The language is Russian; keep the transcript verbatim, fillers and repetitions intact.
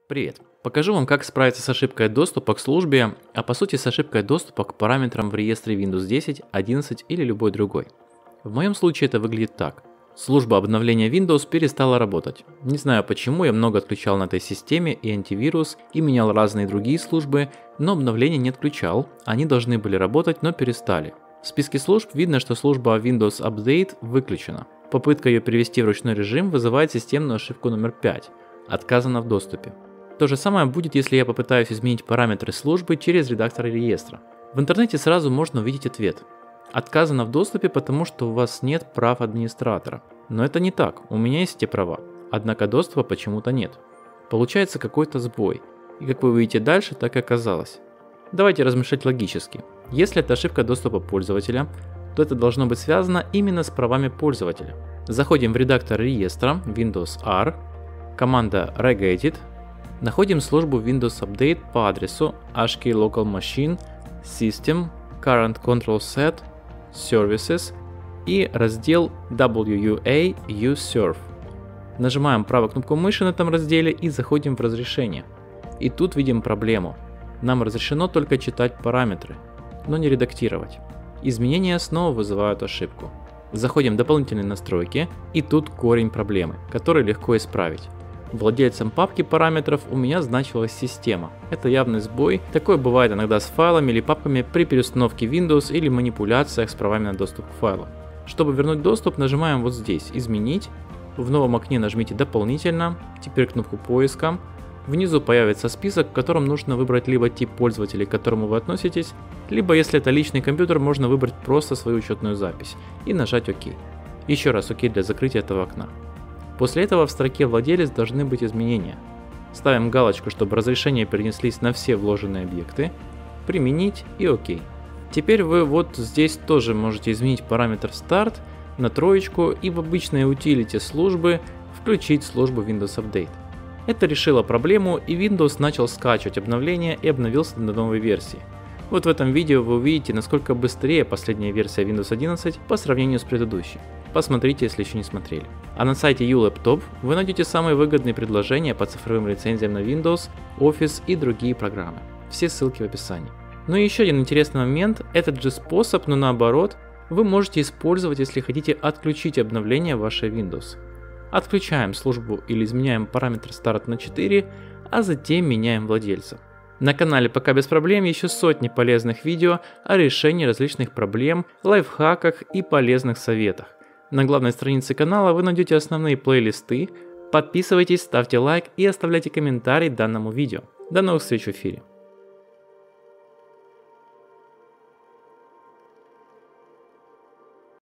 Привет! Покажу вам, как справиться с ошибкой доступа к службе, а по сути с ошибкой доступа к параметрам в реестре Windows десять, одиннадцать или любой другой. В моем случае это выглядит так. Служба обновления Windows перестала работать. Не знаю почему, я много отключал на этой системе и антивирус, и менял разные другие службы, но обновления не отключал, они должны были работать, но перестали. В списке служб видно, что служба Windows Update выключена. Попытка ее перевести в ручной режим вызывает системную ошибку номер пять. Отказано в доступе. То же самое будет, если я попытаюсь изменить параметры службы через редактор реестра. В интернете сразу можно увидеть ответ. Отказано в доступе, потому что у вас нет прав администратора. Но это не так, у меня есть эти права, однако доступа почему-то нет. Получается какой-то сбой, и как вы увидите дальше, так и оказалось. Давайте размышлять логически. Если это ошибка доступа пользователя, то это должно быть связано именно с правами пользователя. Заходим в редактор реестра Windows R, команда regedit, находим службу Windows Update по адресу эйч кей local machine system current control set services и раздел дабл ю ю эй userv. Нажимаем правой кнопку мыши на этом разделе и заходим в разрешение. И тут видим проблему. Нам разрешено только читать параметры, но не редактировать. Изменения снова вызывают ошибку. Заходим в дополнительные настройки, и тут корень проблемы, который легко исправить. Владельцем папки параметров у меня значилась система. Это явный сбой, такое бывает иногда с файлами или папками при переустановке Windows или манипуляциях с правами на доступ к файлу. Чтобы вернуть доступ, нажимаем вот здесь «Изменить», в новом окне нажмите «Дополнительно», теперь кнопку поиска. Внизу появится список, в котором нужно выбрать либо тип пользователя, к которому вы относитесь, либо если это личный компьютер, можно выбрать просто свою учетную запись и нажать «Ок». Еще раз «Ок» для закрытия этого окна. После этого в строке «Владелец» должны быть изменения. Ставим галочку, чтобы разрешения перенеслись на все вложенные объекты, «Применить» и «Ок». Теперь вы вот здесь тоже можете изменить параметр «Старт» на троечку и в обычной utility службы включить службу Windows Update. Это решило проблему, и Windows начал скачивать обновления и обновился до новой версии. Вот в этом видео вы увидите, насколько быстрее последняя версия Windows одиннадцать по сравнению с предыдущей. Посмотрите, если еще не смотрели. А на сайте YouLaptop вы найдете самые выгодные предложения по цифровым лицензиям на Windows, Office и другие программы. Все ссылки в описании. Ну и еще один интересный момент, этот же способ, но наоборот, вы можете использовать, если хотите отключить обновление вашей Windows. Отключаем службу или изменяем параметр старт на четыре, а затем меняем владельца. На канале пока без проблем еще сотни полезных видео о решении различных проблем, лайфхаках и полезных советах. На главной странице канала вы найдете основные плейлисты. Подписывайтесь, ставьте лайк и оставляйте комментарий данному видео. До новых встреч в эфире.